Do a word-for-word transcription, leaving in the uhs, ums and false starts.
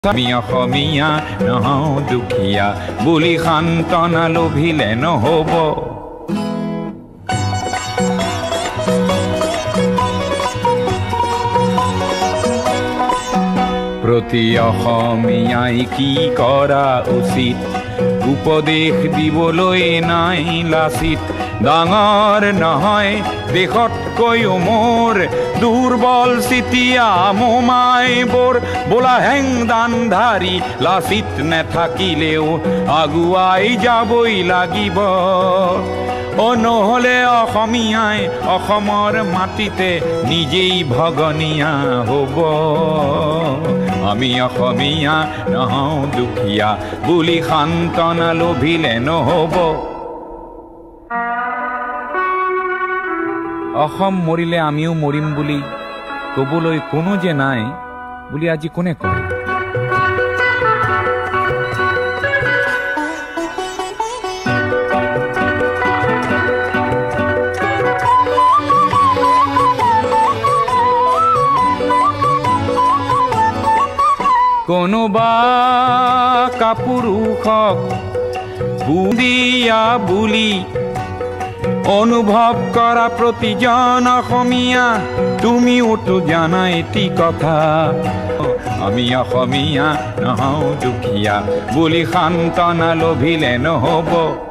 আমি অসমীয়া নহওঁ দুখীয়া বুলি সান্তনা লোভিলে নহ'ব। প্ৰতি অসমীয়াই কি কৰা উচিত উপদেশ দিবলৈ নাই লাচিত। ডাঙৰ নহয় দেশতকৈও মোৰ দুৰ্বল চিতিয়া মোমাইবোৰ বোলা হেংদানধাৰী লাচিত নেথাকিলেও আগুৱাই যাবই লাগিব। অ নহ'লে অসমীয়াই অসমৰ মাটিতে নিজেই ভগনীয়া হ'ব। আমি অসমীয়া নহওঁ দুখীয়া বুলি সান্তনা লোভিলে নহ'ব। অসম মৰিলে আমিও মৰিম বুলি ক'বলৈ কোনো যে নাই বুলি আজি কোনে কয়? কোনোবা কাপুৰুষক বুন্দিয়া বুলি অনুভৱ কৰা প্ৰতিজন অসমীয়া তুমিওতো জানা এটি কথা। আমি অসমীয়া নহওঁ দুখীয়া বুলি সান্তনা লোভিলে নহ'ব।